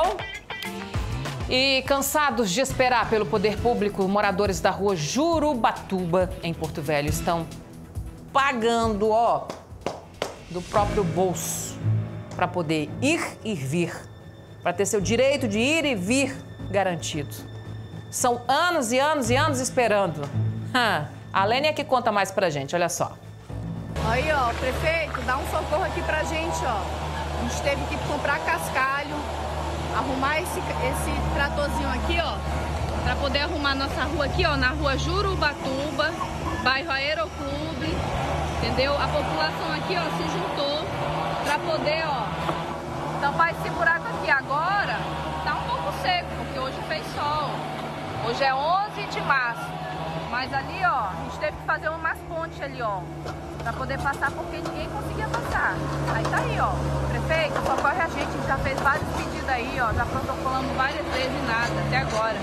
E cansados de esperar pelo poder público, moradores da rua Jurubatuba, em Porto Velho, estão pagando, do próprio bolso para poder ir e vir, para ter seu direito de ir e vir garantido. São anos e anos e anos esperando. A Lênia é que conta mais pra gente, olha só. Aí, prefeito, dá um socorro aqui pra gente, A gente teve que comprar cascalho, arrumar esse tratorzinho aqui, para poder arrumar nossa rua aqui, na rua Jurubatuba, bairro Aeroclube, entendeu? A população aqui, se juntou para poder, tampar esse buraco aqui. Agora tá um pouco seco, porque hoje fez sol. Hoje é 11 de março, mas ali, a gente teve que fazer umas pontes ali, para poder passar, porque ninguém conseguia passar. Aí tá aí, prefeito, socorre a gente já fez vários pedidos aí, já protocolamos várias vezes e nada, até agora.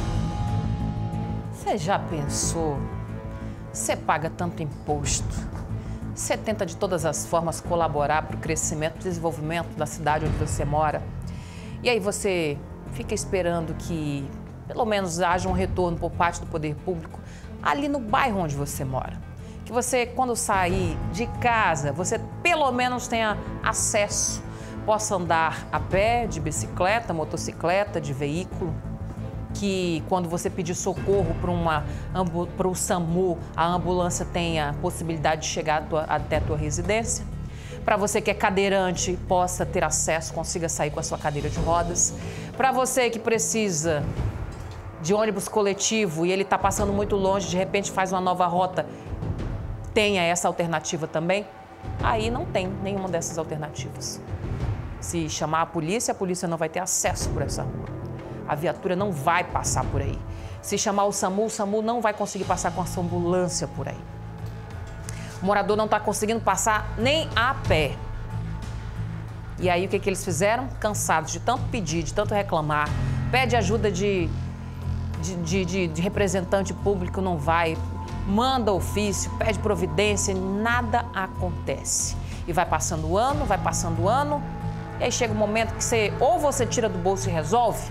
Você já pensou? Você paga tanto imposto, você tenta de todas as formas colaborar para o crescimento e desenvolvimento da cidade onde você mora, e aí você fica esperando que pelo menos haja um retorno por parte do poder público ali no bairro onde você mora. Que você, quando sair de casa, você pelo menos tenha acesso, possa andar a pé, de bicicleta, motocicleta, de veículo, que quando você pedir socorro para o SAMU, a ambulância tenha a possibilidade de chegar até a tua residência. Para você que é cadeirante, possa ter acesso, consiga sair com a sua cadeira de rodas. Para você que precisa de ônibus coletivo e ele está passando muito longe, de repente faz uma nova rota, tenha essa alternativa também. Aí não tem nenhuma dessas alternativas. Se chamar a polícia não vai ter acesso por essa rua. A viatura não vai passar por aí. Se chamar o SAMU não vai conseguir passar com a sua ambulância por aí. O morador não está conseguindo passar nem a pé. E aí o que eles fizeram? Cansados de tanto pedir, de tanto reclamar, pede ajuda de representante público, não vai, manda ofício, pede providência, nada acontece. E vai passando o ano, e aí chega um momento que ou você tira do bolso e resolve,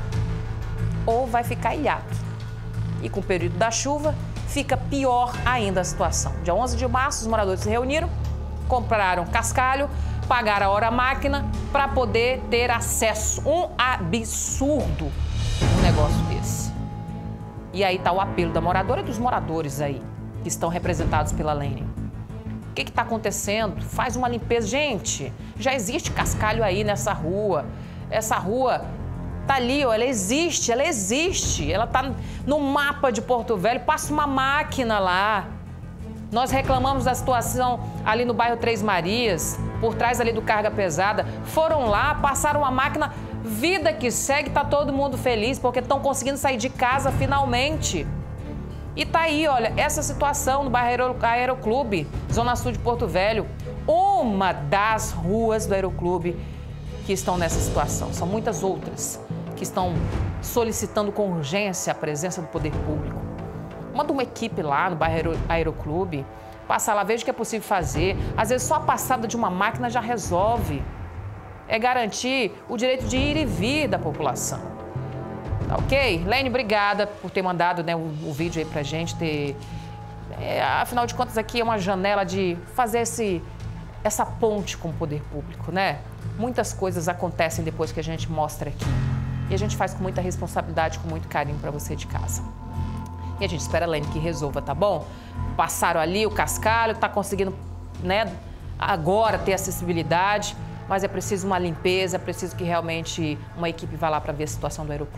ou vai ficar ilhado. E com o período da chuva, fica pior ainda a situação. Dia 11 de março, os moradores se reuniram, compraram cascalho, pagaram a hora-máquina para poder ter acesso. Um absurdo um negócio desse. E aí está o apelo da moradora e dos moradores aí, que estão representados pela Lênia. O que está acontecendo? Faz uma limpeza. Gente, já existe cascalho aí nessa rua. Essa rua tá ali, ela existe. Ela está no mapa de Porto Velho, passa uma máquina lá. Nós reclamamos da situação ali no bairro Três Marias, por trás ali do Carga Pesada. Foram lá, passaram uma máquina, vida que segue, tá todo mundo feliz, porque estão conseguindo sair de casa finalmente. E tá aí, olha, essa situação no bairro Aeroclube, Zona Sul de Porto Velho, uma das ruas do Aeroclube que estão nessa situação. São muitas outras que estão solicitando com urgência a presença do poder público. Manda uma equipe lá no bairro Aeroclube, passa lá, veja o que é possível fazer. Às vezes só a passada de uma máquina já resolve. É garantir o direito de ir e vir da população. Tá ok? Lênia, obrigada por ter mandado o vídeo aí pra gente. Afinal de contas, aqui é uma janela de fazer essa ponte com o poder público, né? Muitas coisas acontecem depois que a gente mostra aqui. E a gente faz com muita responsabilidade, com muito carinho para você de casa. E a gente espera, Lênia, que resolva, tá bom? Passaram ali o cascalho, tá conseguindo, agora ter acessibilidade, mas é preciso uma limpeza, é preciso que realmente uma equipe vá lá para ver a situação do aeroporto.